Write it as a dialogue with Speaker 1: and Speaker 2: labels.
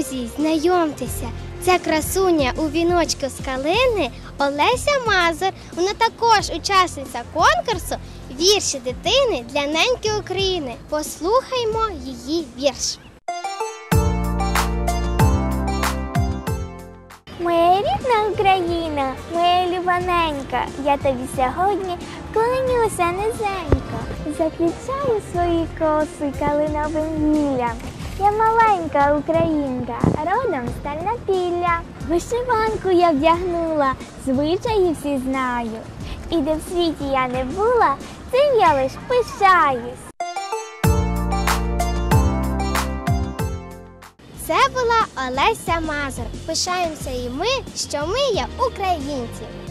Speaker 1: Друзі, знайомтеся, це красуня у віночку з калини Олеся Мазур. Вона також учасниця конкурсу «Вірші дитини для неньки України». Послухаймо її вірш.
Speaker 2: Моя рідна Україна, моя любаненька, я тобі сьогодні вклонюся низенько. Заквітчаю свої коси калиновим гіллям. Я маленька українка, родом з Тернопілля. Вишиванку я вдягнула, звичаї всі знаю. І де в світі я не була, цим я лиш пишаюсь.
Speaker 1: Це була Олеся Мазур. Пишаємося і ми, що ми є українці.